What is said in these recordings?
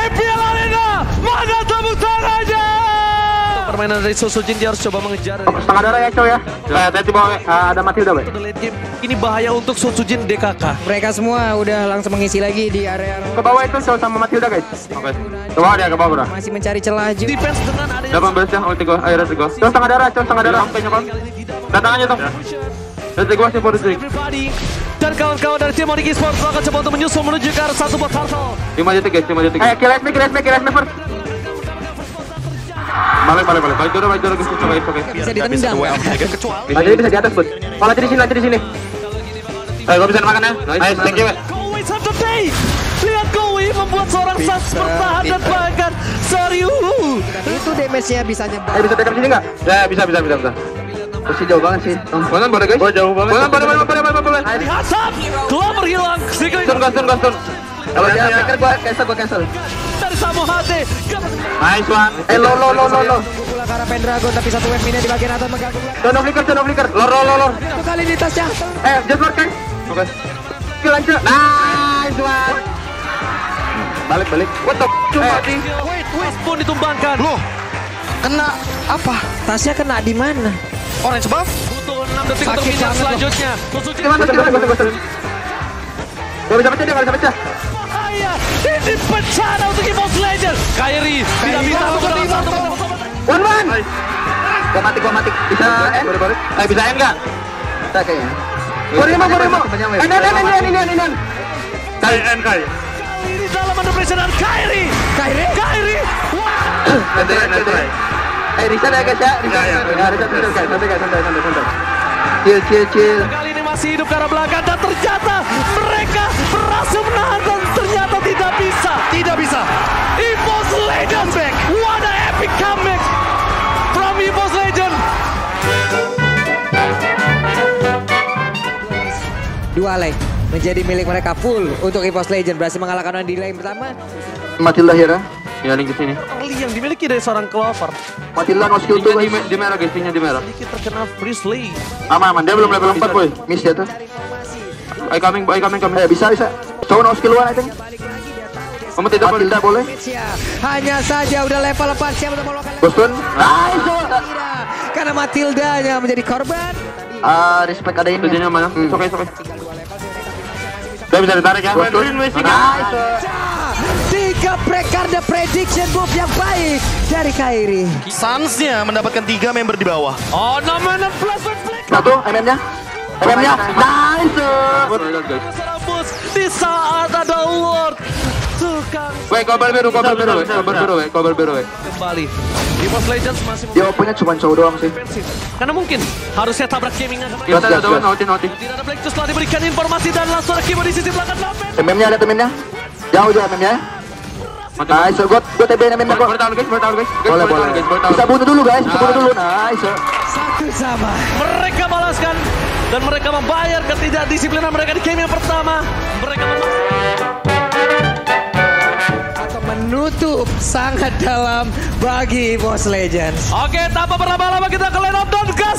EPL Arena, mana tepuk tangannya? Permainan dari Sosojin, dia harus coba mengejar. Setengah darah ya coy ya. Hati-hati bawa ada Matilda weh. Ini bahaya untuk Sosojin DKK. Mereka semua udah langsung mengisi lagi di area Ke bawah itu coy sama Matilda guys. Oke. Ke bawah dia, ke bawah bro. masih mencari celah juga. Defense dengan adanya 18 ya, ulti gua. Ayo rest gua. Coy setengah darah, coy setengah darah. Kayaknya bang. Datang aja Tom. Rest gua sih for the everybody. Dan kawan-kawan dari tim Onyx Esports akan coba untuk menyusul menuju ke arah satu buat turtle. 5 detik guys, 5 detik. Kill me first. Balik dulu guys, oke. Bisa ditendang. Bisa di atas bud. Kalau di sini. Ayo gua bisa makan ya. Nice, thank you. Kowi satu day. Lihat Kowi membuat seorang Sas bertahan dan bahkan serius. Itu damage-nya bisa nyebar. Bisa dekat sini enggak? Ya, bisa. Posisi jauh banget sih. Bonan boleh guys. Jauh banget. Bonan. Asap. Glover hilang. Gun. Kalau dia hacker gua cancel. Dari Samo Hade. Nice one. Lo. Bola ke arah Pendragon tapi satu wave mini di bagian atas mengganggu. Don't of flicker. Lor. Satu kali di tasnya. Just work kan? Oke. Kill aja. Nice one. Balik. What the mati. Wait pun ditumbangkan. Loh, kena apa? Tasnya kena di mana? Orange buff? Butuh 6 detik untuk minyak selanjutnya. Gimana? Gak bisa pecah. Bahaya. Ini bencana untuk EVOS Legends. Kairi tidak bisa menggunakan satu. One. Gua mati. Bisa bisa enggak? Bisa kayaknya. Gorimo. Ini. Kai. Ini dalam manipulasi dan Kairi. Wah. Risa ya guys ya. Risa santai. Chill. Kali ini masih hidup ke arah belakang dan ternyata mereka berhasil menahan dan ternyata tidak bisa. EVOS Legends back. What an epic comeback from EVOS Legends. Dua lane menjadi milik mereka full untuk EVOS Legends, berhasil mengalahkan di lane pertama. Matilda Hera. Ya link ke sini. Early yang dimiliki dari seorang Clover. Matilda no skill tuh guys. Di merah guys, di merah. Sedikit terkena Priestley. Aman, dia belum level 4 boy. Miss dia tuh. I coming. Bisa. Coba no skill 1 I think. Kamu tidak Matilda boleh. Hanya saja udah level 4, siapa yang mau melakukan Boston. karena Matildanya menjadi korban. Respect ada ini. Tujuannya mana? Oke. Dia bisa ditarik ya. Tiga prekarda prediction move yang baik dari Kairi. Suns-nya mendapatkan 3 member di bawah. Oh, namanya flashback. Satu, MM-nya. Nice. Di saat ada Lord tukang. Weh, cover biru. Kembali. EVOS Legends masih Dia opennya cuma cowok doang sih. defensif. Karena mungkin harusnya tabrak gamingnya. Gas. Tidak ada Black setelah diberikan informasi dan langsung ada Kibo di sisi belakang. MM-nya ada MM-nya. Jauh MM-nya. Nice, gue TB MM-nya kok. Boleh. Bisa bunuh dulu guys, Nice. Satu sama. Mereka balaskan dan mereka membayar ketidakdisiplinan mereka di game yang pertama. Mereka Atau menutup sangat dalam bagi EVOS Legends. Oke, tanpa berlama-lama kita ke line up dan gas.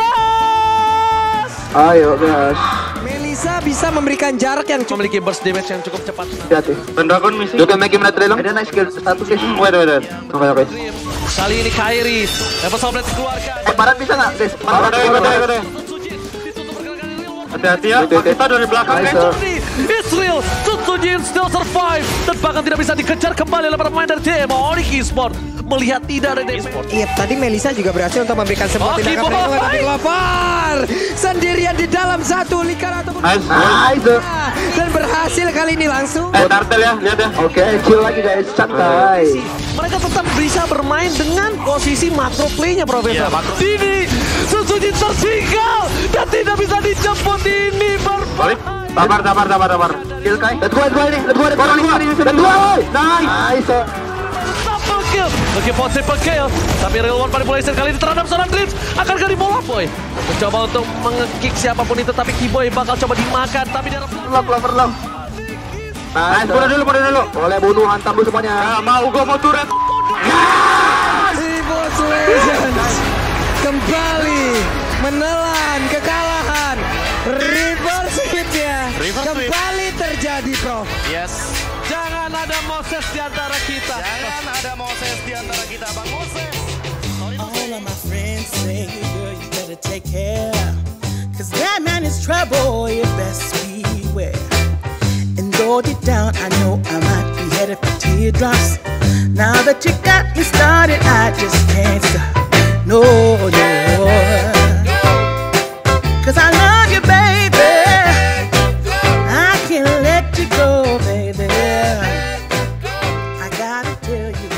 Ayo guys. Melisa bisa memberikan jarak yang cukup. Memiliki burst damage yang cukup cepat. Hati. Pendragon misi. You can make him not relong. Ada nice skill status guys. Wait. Oke. Kali ini Kairi level 11 dikeluarkan. Barat bisa nggak guys? Barat. Hati-hati ya. Kita dari belakang guys. Israel Sutsujin still survive dan bahkan tidak bisa dikejar kembali oleh para pemain dari tim Onyx Esports. Melihat tidak ada Esports. Iya, tadi Melisa juga berhasil untuk memberikan sebuah tindakan perlindungan, tapi Clover sendirian di dalam satu lingkaran ataupun Nice. dan berhasil kali ini langsung. Turtle ya, lihat ya. Oke, chill lagi guys, santai. Mereka tetap bisa bermain dengan posisi macro play-nya, Profesor. Ini Sutsujin tersinggal dan tidak bisa dijemput ini. Balik. Sabar. Kill Kai. Let's go ini. Let's go. Nice. Kill. Meskipun triple kill, tapi real world manipulation kali ini terhadap seorang Dreams akankah di bola boy? Mencoba untuk mengekick siapapun itu, tapi Kiboy bakal coba dimakan, tapi dia Clover long. Nice, bunuh dulu. Boleh bunuh, hantam dulu semuanya. Mau turret. EVOS Legends kembali menelan kekalahan. Reverse hit-nya kembali terjadi, Prof. Yes. Jangan ada Moses di antara kita. Jangan ada Moses di antara kita, Bang Moses. All of my friends say, girl, you better take care. Cause that man is trouble, you best beware. And though deep down, I know I might be headed for teardrops. Now that you got me started, I just can't stop. No, no. Cause I love you, baby. I can't let you go, baby. I gotta tell you.